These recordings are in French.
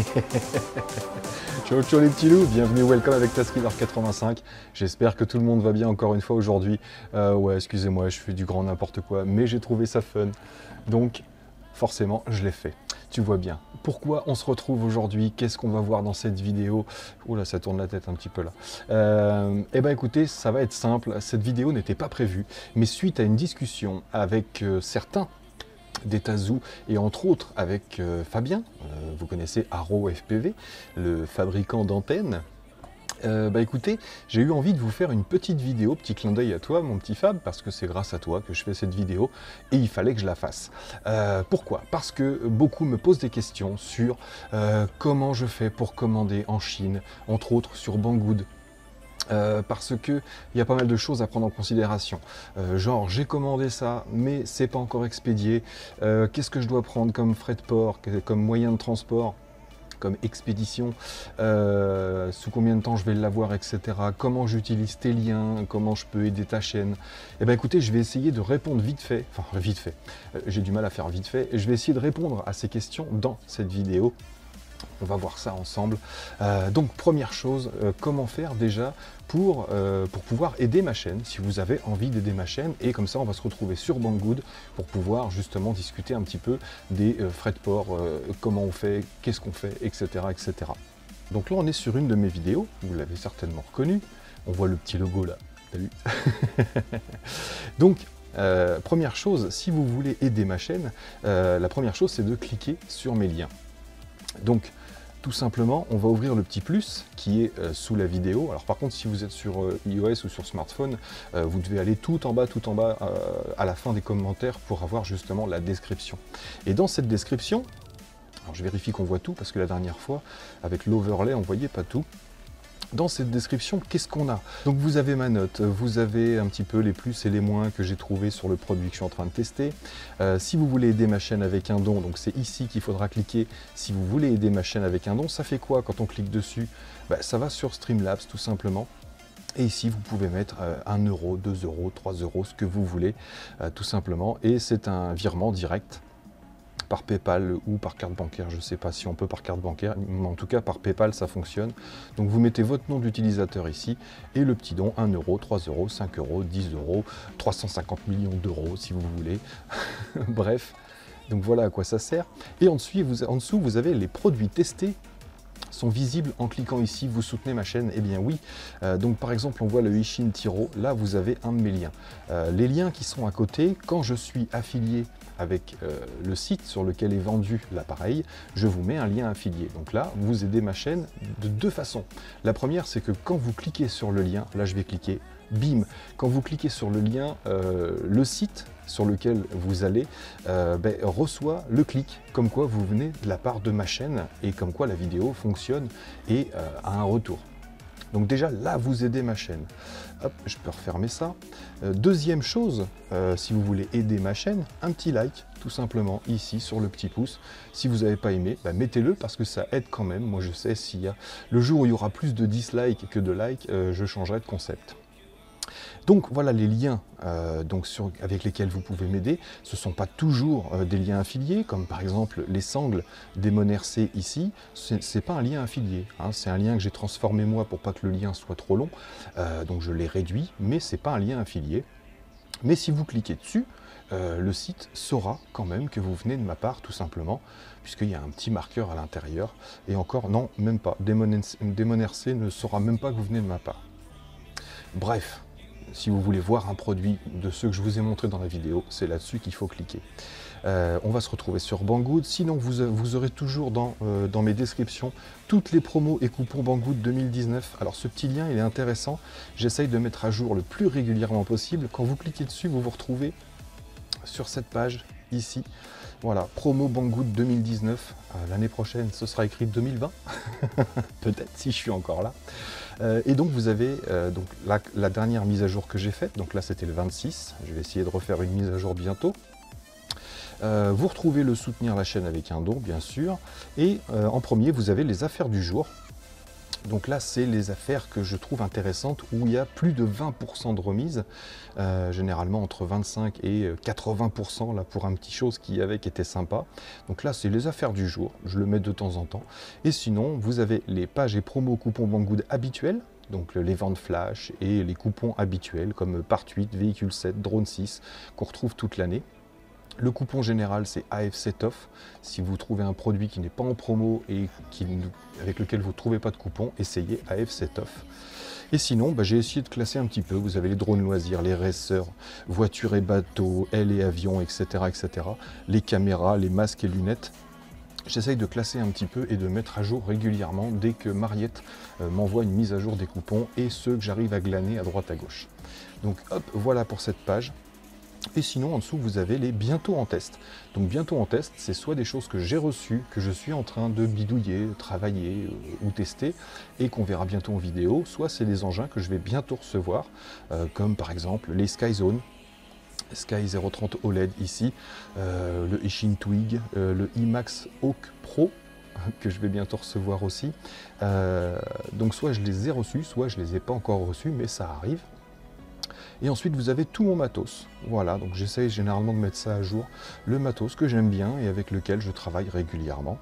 Ciao ciao les petits loups, bienvenue, welcome avec Taskiller85. J'espère que tout le monde va bien encore une fois aujourd'hui. Ouais, excusez-moi, je fais du grand n'importe quoi, mais j'ai trouvé ça fun. Donc, forcément, je l'ai fait. Tu vois bien. Pourquoi on se retrouve aujourd'hui? Qu'est-ce qu'on va voir dans cette vidéo? Oula, ça tourne la tête un petit peu là. Eh ben écoutez, ça va être simple. Cette vidéo n'était pas prévue, mais suite à une discussion avec certains des Tazou et entre autres avec Fabien, vous connaissez Arrow FPV, le fabricant d'antennes. Bah écoutez, j'ai eu envie de vous faire une petite vidéo, petit clin d'œil à toi mon petit Fab, parce que c'est grâce à toi que je fais cette vidéo et il fallait que je la fasse. Pourquoi? Parce que beaucoup me posent des questions sur comment je fais pour commander en Chine, entre autres sur Banggood. Parce que il y a pas mal de choses à prendre en considération. Genre j'ai commandé ça, mais c'est pas encore expédié. Qu'est-ce que je dois prendre comme frais de port, comme moyen de transport, comme expédition, sous combien de temps je vais l'avoir, etc. Comment j'utilise tes liens, comment je peux aider ta chaîne. Eh bien écoutez, je vais essayer de répondre vite fait, j'ai du mal à faire vite fait, je vais essayer de répondre à ces questions dans cette vidéo. On va voir ça ensemble. Donc première chose, comment faire déjà pour pouvoir aider ma chaîne, si vous avez envie d'aider ma chaîne, et comme ça on va se retrouver sur Banggood pour pouvoir justement discuter un petit peu des frais de port, comment on fait, qu'est-ce qu'on fait, etc., etc. Donc là on est sur une de mes vidéos, vous l'avez certainement reconnu, on voit le petit logo là, t'as vu? Donc première chose, si vous voulez aider ma chaîne, la première chose c'est de cliquer sur mes liens. Donc, tout simplement, on va ouvrir le petit plus qui est sous la vidéo. Alors par contre, si vous êtes sur iOS ou sur smartphone, vous devez aller tout en bas, à la fin des commentaires pour avoir justement la description. Et dans cette description, alors je vérifie qu'on voit tout parce que la dernière fois, avec l'overlay, on ne voyait pas tout. Dans cette description, qu'est-ce qu'on a? Donc vous avez ma note, vous avez un petit peu les plus et les moins que j'ai trouvé sur le produit que je suis en train de tester. Si vous voulez aider ma chaîne avec un don, donc c'est ici qu'il faudra cliquer. Si vous voulez aider ma chaîne avec un don, ça fait quoi quand on clique dessus? Ça va sur Streamlabs tout simplement. Et ici, vous pouvez mettre 1 euro, 2 euros, 3 euros, ce que vous voulez, tout simplement. Et c'est un virement direct par PayPal ou par carte bancaire, je ne sais pas si on peut par carte bancaire, mais en tout cas par PayPal ça fonctionne. Donc vous mettez votre nom d'utilisateur ici et le petit don, 1 euro, 3 euros, 5 euros, 10 euros, 350 millions d'euros si vous voulez. Bref, donc voilà à quoi ça sert. Et en dessous, vous avez les produits testés sont visibles en cliquant ici, vous soutenez ma chaîne, eh bien oui. Donc par exemple, on voit le Ishin Tiro, là vous avez un de mes liens. Les liens qui sont à côté, quand je suis affilié avec le site sur lequel est vendu l'appareil, je vous mets un lien affilié. Donc là, vous aidez ma chaîne de deux façons. La première, c'est que quand vous cliquez sur le lien, là je vais cliquer, bim, quand vous cliquez sur le lien, le site sur lequel vous allez reçoit le clic, comme quoi vous venez de la part de ma chaîne et comme quoi la vidéo fonctionne et a un retour. Donc déjà là vous aidez ma chaîne. Hop, je peux refermer ça. Deuxième chose, si vous voulez aider ma chaîne, un petit like tout simplement ici sur le petit pouce. Si vous n'avez pas aimé, mettez-le parce que ça aide quand même. Moi je sais, s'il y a le jour où il y aura plus de dislikes que de likes, je changerai de concept. Donc voilà les liens avec lesquels vous pouvez m'aider. Ce ne sont pas toujours des liens affiliés, comme par exemple les sangles d'Emon RC ici. Ce n'est pas un lien affilié, hein, c'est un lien que j'ai transformé moi pour pas que le lien soit trop long. Donc je l'ai réduit, mais ce n'est pas un lien affilié. Mais si vous cliquez dessus, le site saura quand même que vous venez de ma part, tout simplement, puisqu'il y a un petit marqueur à l'intérieur. Et encore, non, même pas. Emon RC ne saura même pas que vous venez de ma part. Bref. Si vous voulez voir un produit de ceux que je vous ai montré dans la vidéo, c'est là-dessus qu'il faut cliquer. On va se retrouver sur Banggood. Sinon, vous aurez toujours dans mes descriptions toutes les promos et coupons Banggood 2019. Alors ce petit lien, il est intéressant. J'essaye de mettre à jour le plus régulièrement possible. Quand vous cliquez dessus, vous vous retrouvez sur cette page ici. Voilà, promo Banggood 2019. L'année prochaine, ce sera écrit 2020. Peut-être si je suis encore là. Et donc vous avez donc la dernière mise à jour que j'ai faite, donc là c'était le 26, je vais essayer de refaire une mise à jour bientôt. Vous retrouvez le soutenir la chaîne avec un don bien sûr, et en premier vous avez les affaires du jour. Donc là, c'est les affaires que je trouve intéressantes où il y a plus de 20% de remise, généralement entre 25 et 80% là, pour un petit chose qui était sympa. Donc là, c'est les affaires du jour, je le mets de temps en temps. Et sinon, vous avez les pages et promos coupons Banggood habituels, donc les ventes flash et les coupons habituels comme Part 8, Véhicule 7, Drone 6, qu'on retrouve toute l'année. Le coupon général, c'est AF7 off. Si vous trouvez un produit qui n'est pas en promo et avec lequel vous ne trouvez pas de coupon, essayez AF7 off. Et sinon, j'ai essayé de classer un petit peu. Vous avez les drones loisirs, les racers, voitures et bateaux, ailes et avions, etc., etc. Les caméras, les masques et lunettes. J'essaye de classer un petit peu et de mettre à jour régulièrement dès que Mariette m'envoie une mise à jour des coupons et ceux que j'arrive à glaner à droite à gauche. Donc hop, voilà pour cette page. Et sinon, en dessous, vous avez les bientôt en test. Donc bientôt en test, c'est soit des choses que j'ai reçues, que je suis en train de bidouiller, travailler ou tester, et qu'on verra bientôt en vidéo, soit c'est des engins que je vais bientôt recevoir, comme par exemple les Skyzone, Sky 030 OLED ici, le Eachine Twig, le IMAX Hawk Pro, que je vais bientôt recevoir aussi. Donc soit je les ai reçus, soit je les ai pas encore reçus, mais ça arrive. Et ensuite, vous avez tout mon matos. Voilà, donc j'essaye généralement de mettre ça à jour. Le matos que j'aime bien et avec lequel je travaille régulièrement.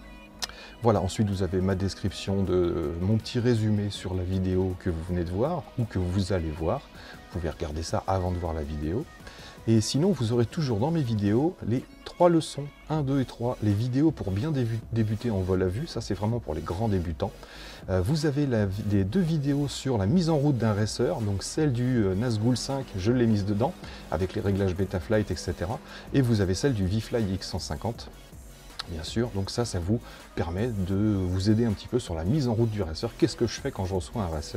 Voilà, ensuite vous avez ma description de mon petit résumé sur la vidéo que vous venez de voir ou que vous allez voir. Vous pouvez regarder ça avant de voir la vidéo. Et sinon, vous aurez toujours dans mes vidéos les 3 leçons, 1, 2 et 3, les vidéos pour bien débuter en vol à vue, ça c'est vraiment pour les grands débutants. Vous avez les 2 vidéos sur la mise en route d'un racer, donc celle du Nazgul 5, je l'ai mise dedans, avec les réglages Betaflight, etc. Et vous avez celle du VFly X150. Bien sûr, donc ça vous permet de vous aider un petit peu sur la mise en route du racer. Qu'est-ce que je fais quand je reçois un racer ?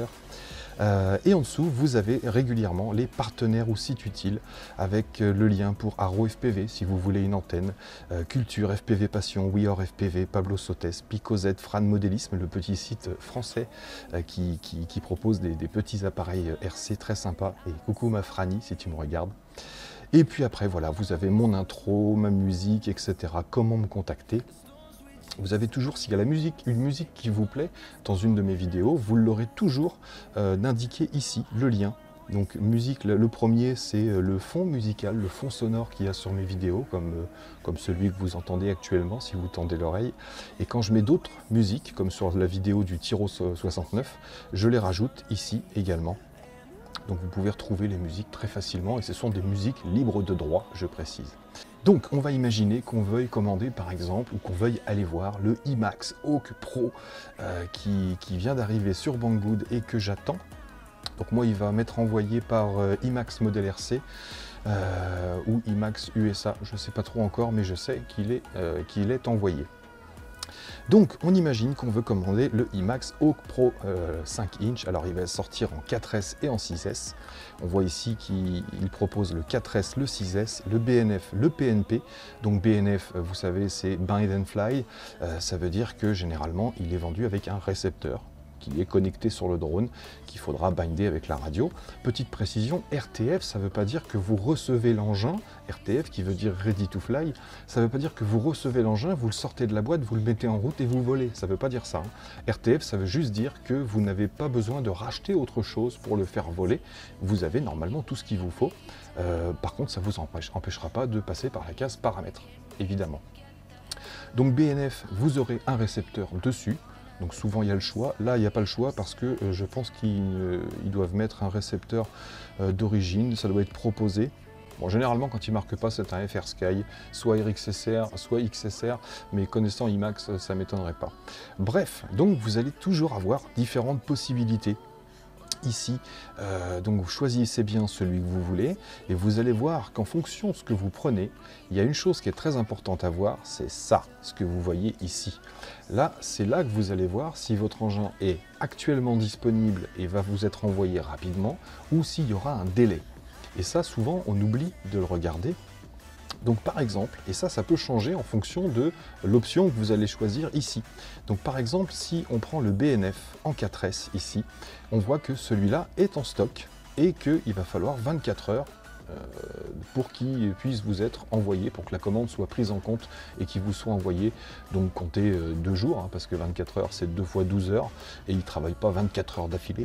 Et en dessous, vous avez régulièrement les partenaires ou sites utiles avec le lien pour Arrow FPV si vous voulez une antenne, Culture FPV Passion, WeOr FPV, Pablo Sotes, PicoZ, Fran Modélisme, le petit site français qui propose des petits appareils RC très sympas. Et coucou ma Franny si tu me regardes. Et puis après, voilà, vous avez mon intro, ma musique, etc. Comment me contacter. Vous avez toujours, s'il y a une musique qui vous plaît dans une de mes vidéos, vous l'aurez toujours d'indiquer ici, le lien. Donc musique, le premier c'est le fond musical, le fond sonore qu'il y a sur mes vidéos, comme celui que vous entendez actuellement si vous tendez l'oreille. Et quand je mets d'autres musiques, comme sur la vidéo du Tyro 69, je les rajoute ici également. Donc vous pouvez retrouver les musiques très facilement et ce sont des musiques libres de droit, je précise. Donc on va imaginer qu'on veuille commander par exemple ou qu'on veuille aller voir le IMAX Hawk Pro qui vient d'arriver sur Banggood et que j'attends. Donc moi il va m'être envoyé par IMAX Model RC ou IMAX USA, je ne sais pas trop encore mais je sais qu'il est envoyé. Donc on imagine qu'on veut commander le IMAX Hawk Pro 5 inch, alors il va sortir en 4S et en 6S. On voit ici qu'il propose le 4S, le 6S, le BNF, le PNP. Donc BNF, vous savez, c'est Bind and Fly, ça veut dire que généralement il est vendu avec un récepteur qui est connecté sur le drone, qu'il faudra binder avec la radio. Petite précision, RTF, ça ne veut pas dire que vous recevez l'engin, RTF qui veut dire Ready to Fly, ça ne veut pas dire que vous recevez l'engin, vous le sortez de la boîte, vous le mettez en route et vous volez, ça ne veut pas dire ça. RTF, ça veut juste dire que vous n'avez pas besoin de racheter autre chose pour le faire voler, vous avez normalement tout ce qu'il vous faut. Par contre, ça ne vous empêchera pas de passer par la case paramètres, évidemment. Donc BNF, vous aurez un récepteur dessus. Donc souvent il y a le choix, là il n'y a pas le choix parce que je pense qu'ils doivent mettre un récepteur d'origine, ça doit être proposé. Bon, généralement quand ils ne marquent pas c'est un FR Sky, soit RXSR, soit XSR, mais connaissant IMAX ça ne m'étonnerait pas. Bref, donc vous allez toujours avoir différentes possibilités. Ici, donc vous choisissez bien celui que vous voulez et vous allez voir qu'en fonction de ce que vous prenez, il y a une chose qui est très importante à voir, c'est ça, ce que vous voyez ici. Là, c'est là que vous allez voir si votre engin est actuellement disponible et va vous être envoyé rapidement ou s'il y aura un délai. Et ça, souvent, on oublie de le regarder. Donc par exemple, et ça peut changer en fonction de l'option que vous allez choisir ici. Donc par exemple, si on prend le BNF en 4S ici, on voit que celui-là est en stock et qu'il va falloir 24 heures pour qu'il puisse vous être envoyé, pour que la commande soit prise en compte et qu'il vous soit envoyé. Donc comptez 2 jours, hein, parce que 24 heures c'est 2 fois 12 heures et il ne travaille pas 24 heures d'affilée.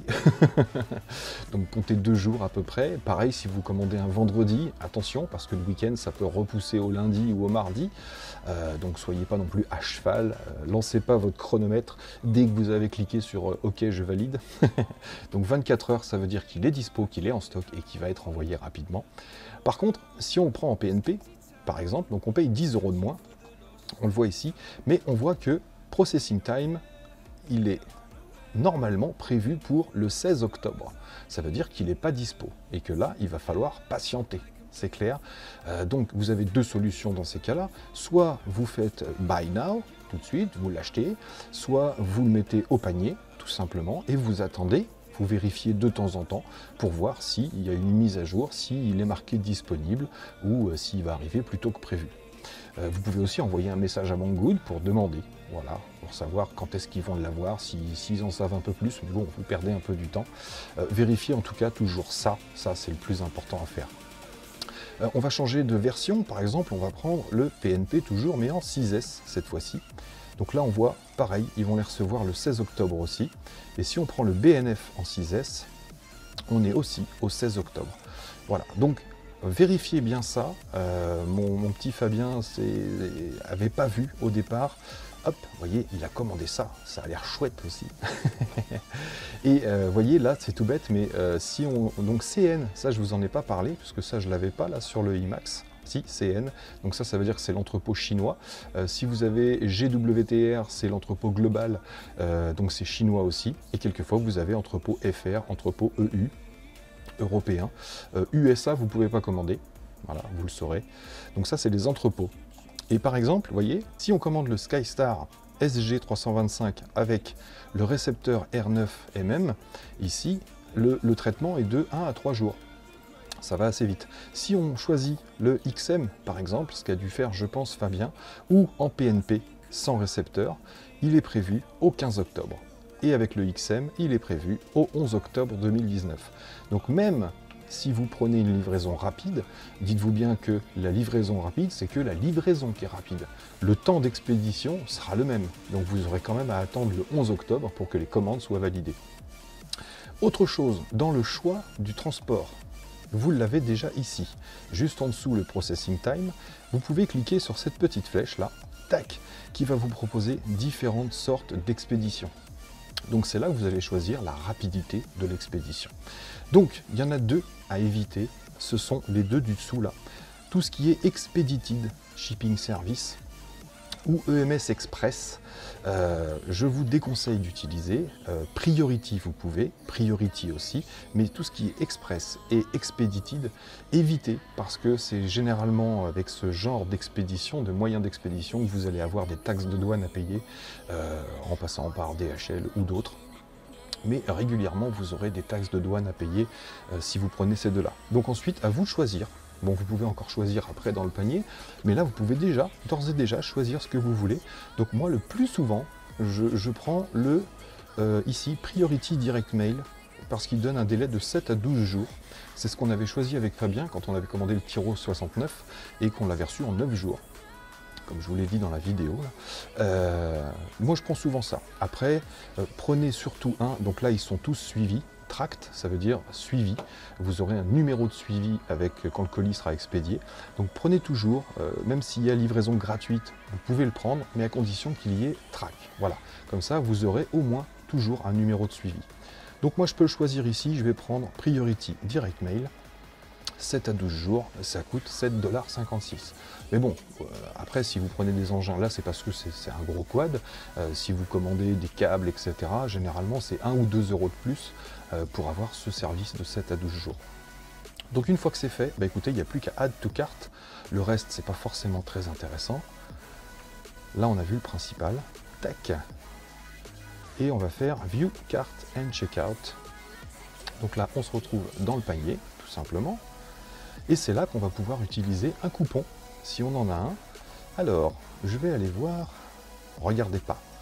Donc comptez 2 jours à peu près. Pareil, si vous commandez un vendredi, attention, parce que le week-end ça peut repousser au lundi ou au mardi. Donc soyez pas non plus à cheval, lancez pas votre chronomètre dès que vous avez cliqué sur OK, je valide. Donc 24 heures, ça veut dire qu'il est dispo, qu'il est en stock et qu'il va être envoyé rapidement. Par contre, si on prend en PNP, par exemple, donc on paye 10 € de moins, on le voit ici, mais on voit que Processing Time, il est normalement prévu pour le 16 octobre. Ça veut dire qu'il n'est pas dispo et que là, il va falloir patienter. C'est clair. Donc vous avez 2 solutions dans ces cas-là. Soit vous faites Buy Now, tout de suite, vous l'achetez, soit vous le mettez au panier, tout simplement, et vous attendez, vous vérifiez de temps en temps pour voir s'il y a une mise à jour, s'il est marqué disponible ou s'il va arriver plus tôt que prévu. Vous pouvez aussi envoyer un message à Banggood pour demander, voilà, pour savoir quand est-ce qu'ils vont l'avoir, s'ils en savent un peu plus, mais bon, vous perdez un peu du temps. Vérifiez en tout cas toujours ça c'est le plus important à faire. On va changer de version, par exemple, on va prendre le PNP toujours, mais en 6S cette fois-ci. Donc là, on voit, pareil, ils vont les recevoir le 16 octobre aussi. Et si on prend le BNF en 6S, on est aussi au 16 octobre. Voilà, donc vérifiez bien ça. Mon petit Fabien avait pas vu au départ. Hop, vous voyez, il a commandé ça. Ça a l'air chouette aussi. Et vous voyez, là, c'est tout bête, mais si on... Donc CN, ça, je vous en ai pas parlé, puisque ça, je l'avais pas là sur le IMAX. Si, CN. Donc ça veut dire que c'est l'entrepôt chinois. Si vous avez GWTR, c'est l'entrepôt global, donc c'est chinois aussi. Et quelquefois, vous avez entrepôt FR, entrepôt EU, européen. USA, vous ne pouvez pas commander. Voilà, vous le saurez. Donc ça, c'est les entrepôts. Et par exemple, vous voyez, si on commande le SkyStar SG325 avec le récepteur R9mm, ici, le traitement est de 1 à 3 jours. Ça va assez vite. Si on choisit le XM, par exemple, ce qu'a dû faire, je pense, Fabien, ou en PNP, sans récepteur, il est prévu au 15 octobre. Et avec le XM, il est prévu au 11 octobre 2019. Donc même si vous prenez une livraison rapide, dites-vous bien que la livraison rapide, c'est que la livraison qui est rapide. Le temps d'expédition sera le même. Donc vous aurez quand même à attendre le 11 octobre pour que les commandes soient validées. Autre chose, dans le choix du transport, vous l'avez déjà ici. Juste en dessous le Processing Time, vous pouvez cliquer sur cette petite flèche là, tac, qui va vous proposer différentes sortes d'expéditions. Donc c'est là que vous allez choisir la rapidité de l'expédition. Donc il y en a 2 à éviter, ce sont les 2 du dessous là. Tout ce qui est Expedited Shipping Service ou EMS Express, je vous déconseille d'utiliser. Priority vous pouvez, Priority aussi, mais tout ce qui est Express et Expedited, évitez, parce que c'est généralement avec ce genre d'expédition, de moyens d'expédition, que vous allez avoir des taxes de douane à payer en passant par DHL ou d'autres. Mais régulièrement, vous aurez des taxes de douane à payer si vous prenez ces 2-là. Donc ensuite, à vous de choisir. Bon, vous pouvez encore choisir après dans le panier, mais là, vous pouvez déjà, d'ores et déjà, choisir ce que vous voulez. Donc moi, le plus souvent, je prends le, ici, Priority Direct Mail, parce qu'il donne un délai de 7 à 12 jours. C'est ce qu'on avait choisi avec Fabien quand on avait commandé le Tyro 69 et qu'on l'avait reçu en 9 jours. Comme je vous l'ai dit dans la vidéo. Moi, je prends souvent ça. Après, prenez surtout un. Donc là, ils sont tous suivis. Tracked, ça veut dire suivi. Vous aurez un numéro de suivi avec quand le colis sera expédié. Donc prenez toujours, même s'il y a livraison gratuite, vous pouvez le prendre, mais à condition qu'il y ait track. Voilà. Comme ça, vous aurez au moins toujours un numéro de suivi. Donc moi, je peux le choisir ici. Je vais prendre Priority Direct Mail. 7 à 12 jours, ça coûte 7,56 $. Mais bon, après, si vous prenez des engins, là, c'est parce que c'est un gros quad. Si vous commandez des câbles, etc., généralement, c'est 1 ou 2 € de plus pour avoir ce service de 7 à 12 jours. Donc, une fois que c'est fait, bah, écoutez, il n'y a plus qu'à Add to Cart. Le reste, c'est pas forcément très intéressant. Là, on a vu le principal. Tac. Et on va faire View Cart and Checkout. Donc là, on se retrouve dans le panier, tout simplement. Et c'est là qu'on va pouvoir utiliser un coupon, si on en a un. Alors, je vais aller voir, regardez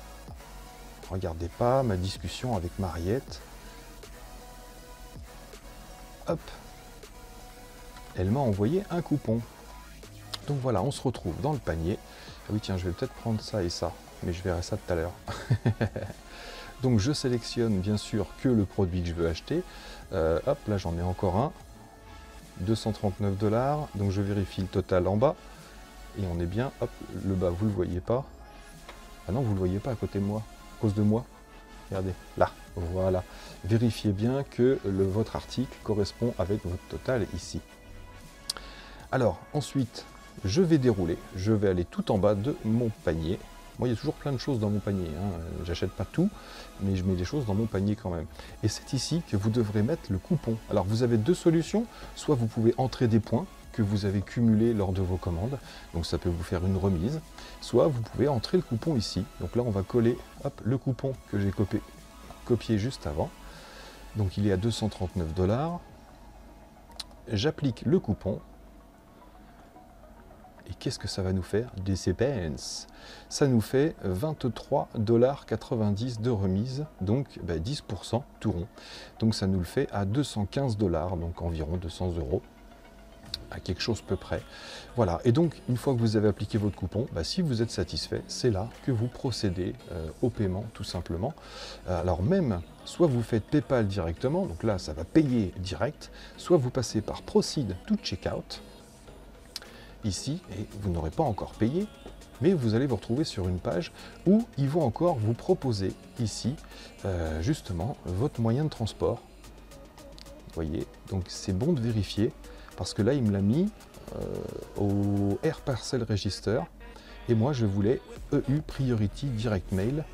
pas ma discussion avec Mariette. Hop. elle m'a envoyé un coupon. Donc voilà, on se retrouve dans le panier. Ah oui tiens, je vais peut-être prendre ça et ça, mais je verrai ça tout à l'heure. Donc je sélectionne bien sûr que le produit que je veux acheter. Hop, là j'en ai encore un. 239 $. Donc je vérifie le total en bas. Et on est bien, hop, le bas, vous le voyez pas. Ah non, vous le voyez pas à côté de moi, à cause de moi. Regardez, là, voilà. Vérifiez bien que votre article correspond avec votre total ici. Alors, ensuite, je vais dérouler. Je vais aller tout en bas de mon panier. Moi, il y a toujours plein de choses dans mon panier. Hein. J'achète pas tout, mais je mets des choses dans mon panier quand même. Et c'est ici que vous devrez mettre le coupon. Alors, vous avez deux solutions. Soit vous pouvez entrer des points que vous avez cumulés lors de vos commandes. Donc, ça peut vous faire une remise. Soit vous pouvez entrer le coupon ici. Donc là, on va coller hop, le coupon que j'ai copié juste avant. Donc, il est à 239 $. J'applique le coupon. Et qu'est-ce que ça va nous faire? Des CPNs. Ça nous fait 23,90 $ de remise, donc 10% tout rond. Donc ça nous le fait à 215 $, donc environ 200 €, à quelque chose peu près. Voilà, et donc une fois que vous avez appliqué votre coupon, si vous êtes satisfait, c'est là que vous procédez au paiement tout simplement. Alors même, soit vous faites PayPal directement, donc là ça va payer direct, soit vous passez par Proceed to Checkout, ici, et vous n'aurez pas encore payé, mais vous allez vous retrouver sur une page où ils vont encore vous proposer ici, justement, votre moyen de transport. Vous voyez, donc c'est bon de vérifier, parce que là, il me l'a mis au Air Parcel Register, et moi, je voulais EU Priority Direct Mail.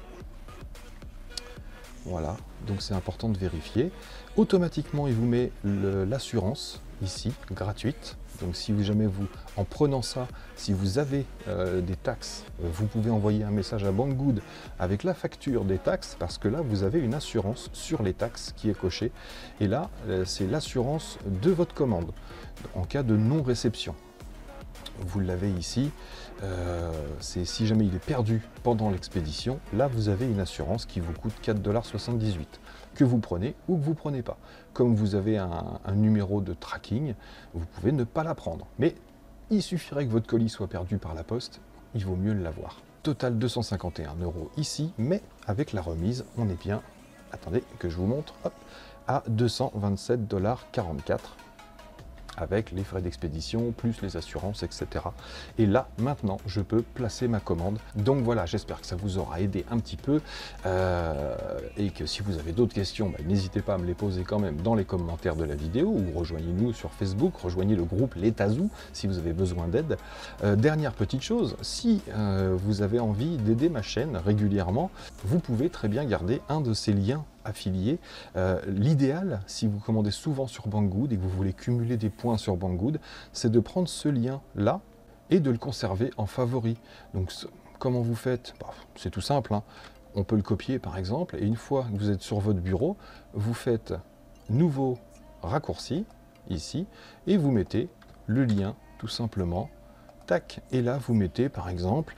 Voilà, donc c'est important de vérifier. Automatiquement, il vous met l'assurance ici, gratuite. Donc si jamais vous, en prenant ça, si vous avez des taxes, vous pouvez envoyer un message à Banggood avec la facture des taxes, parce que là, vous avez une assurance sur les taxes qui est cochée. Et là, c'est l'assurance de votre commande, en cas de non-réception. Vous l'avez ici, c'est si jamais il est perdu pendant l'expédition, là vous avez une assurance qui vous coûte 4,78 $, que vous prenez ou que vous ne prenez pas. Comme vous avez un numéro de tracking, vous pouvez ne pas la prendre. Mais il suffirait que votre colis soit perdu par la poste, il vaut mieux l'avoir. Total 251 € ici, mais avec la remise, on est bien, attendez que je vous montre, hop, à 227,44 $. Avec les frais d'expédition, plus les assurances, etc. Et là, maintenant, je peux placer ma commande. Donc voilà, j'espère que ça vous aura aidé un petit peu. Et que si vous avez d'autres questions, n'hésitez pas à me les poser quand même dans les commentaires de la vidéo, ou rejoignez-nous sur Facebook, rejoignez le groupe Les Tazous si vous avez besoin d'aide. Dernière petite chose, si vous avez envie d'aider ma chaîne régulièrement, vous pouvez très bien garder un de ces liens affiliés. L'idéal, si vous commandez souvent sur Banggood et que vous voulez cumuler des points sur Banggood, c'est de prendre ce lien là et de le conserver en favori. Donc comment vous faites? C'est tout simple, hein. On peut le copier par exemple, et une fois que vous êtes sur votre bureau, vous faites nouveau raccourci ici et vous mettez le lien tout simplement. Tac, et là vous mettez par exemple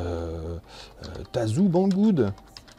Tazoo Banggood.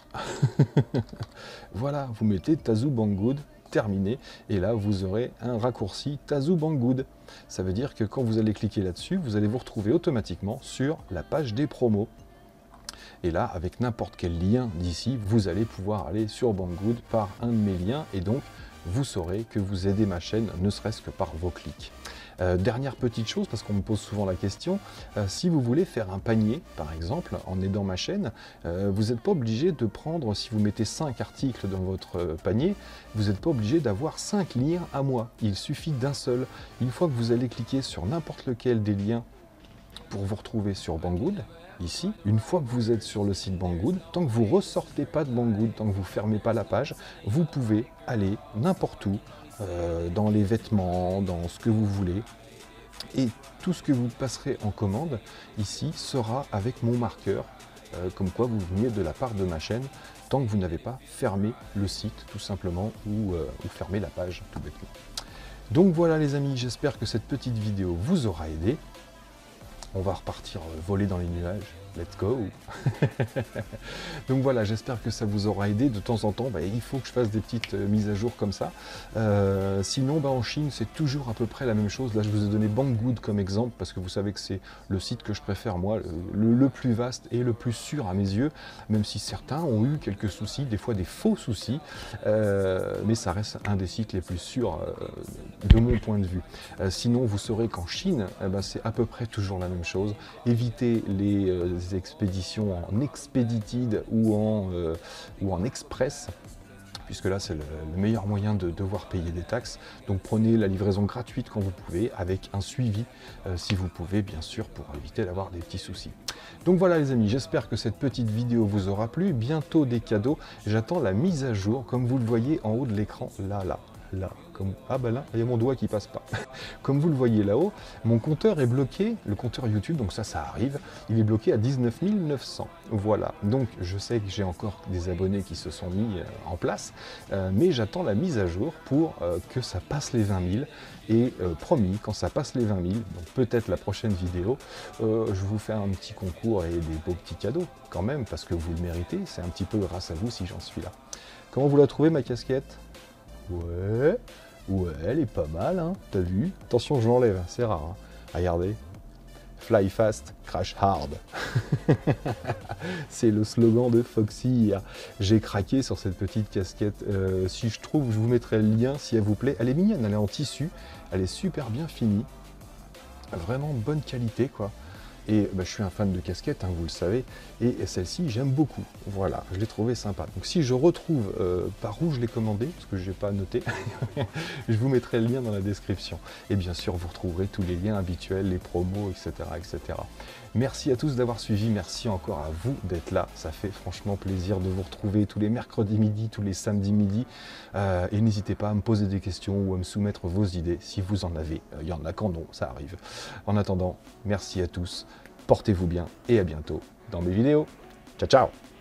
Voilà, vous mettez Tazoo Banggood, terminé, et là vous aurez un raccourci Tazoo Banggood. Ça veut dire que quand vous allez cliquer là-dessus, vous allez vous retrouver automatiquement sur la page des promos. Et là, avec n'importe quel lien d'ici, vous allez pouvoir aller sur Banggood par un de mes liens, et donc vous saurez que vous aidez ma chaîne, ne serait-ce que par vos clics. Dernière petite chose, parce qu'on me pose souvent la question, si vous voulez faire un panier, par exemple, en aidant ma chaîne, vous n'êtes pas obligé de prendre, si vous mettez 5 articles dans votre panier, vous n'êtes pas obligé d'avoir 5 liens à moi. Il suffit d'un seul. Une fois que vous allez cliquer sur n'importe lequel des liens pour vous retrouver sur Banggood, ici, une fois que vous êtes sur le site Banggood, tant que vous ne ressortez pas de Banggood, tant que vous ne fermez pas la page, vous pouvez aller n'importe où, dans les vêtements, dans ce que vous voulez, et tout ce que vous passerez en commande ici sera avec mon marqueur, comme quoi vous veniez de la part de ma chaîne, tant que vous n'avez pas fermé le site tout simplement, ou fermé la page tout bêtement. Donc voilà les amis, j'espère que cette petite vidéo vous aura aidé. On va repartir voler dans les nuages. let's go. Donc voilà, j'espère que ça vous aura aidé. De temps en temps, il faut que je fasse des petites mises à jour comme ça. Sinon, en Chine, c'est toujours à peu près la même chose. Là, je vous ai donné Banggood comme exemple, parce que vous savez que c'est le site que je préfère, moi, le plus vaste et le plus sûr à mes yeux, même si certains ont eu quelques soucis, des fois des faux soucis, mais ça reste un des sites les plus sûrs de mon point de vue. Sinon, vous saurez qu'en Chine, c'est à peu près toujours la même chose. Évitez les expéditions en expedited ou en express, puisque là c'est le meilleur moyen de devoir payer des taxes. Donc prenez la livraison gratuite quand vous pouvez, avec un suivi si vous pouvez, bien sûr, pour éviter d'avoir des petits soucis. Donc voilà les amis, j'espère que cette petite vidéo vous aura plu. Bientôt des cadeaux, j'attends la mise à jour, comme vous le voyez en haut de l'écran, là, comme... ah là, il y a mon doigt qui passe pas. Comme vous le voyez là-haut, mon compteur est bloqué, le compteur YouTube, donc ça arrive, il est bloqué à 19 900. Voilà, donc je sais que j'ai encore des abonnés qui se sont mis en place, mais j'attends la mise à jour pour que ça passe les 20 000. Et promis, quand ça passe les 20 000, donc peut-être la prochaine vidéo, je vous fais un petit concours et des beaux petits cadeaux, quand même, parce que vous le méritez, c'est un petit peu grâce à vous si j'en suis là. Comment vous la trouvez, ma casquette ? Ouais, elle est pas mal, hein, t'as vu? Attention, je l'enlève, c'est rare, hein. Regardez. Fly fast, crash hard. C'est le slogan de Foxy. J'ai craqué sur cette petite casquette. Si je trouve, je vous mettrai le lien si elle vous plaît. Elle est mignonne, elle est en tissu, elle est super bien finie. Vraiment bonne qualité, quoi. Et je suis un fan de casquettes, hein, vous le savez, et celle-ci, j'aime beaucoup. Voilà, je l'ai trouvée sympa. Donc si je retrouve par où je l'ai commandé, parce que je n'ai pas noté, je vous mettrai le lien dans la description. Et bien sûr, vous retrouverez tous les liens habituels, les promos, etc. etc. Merci à tous d'avoir suivi, merci encore à vous d'être là. Ça fait franchement plaisir de vous retrouver tous les mercredis midi, tous les samedis midi. Et n'hésitez pas à me poser des questions ou à me soumettre vos idées si vous en avez. Il y en a quand non, ça arrive. En attendant, merci à tous. Portez-vous bien et à bientôt dans mes vidéos. Ciao, ciao!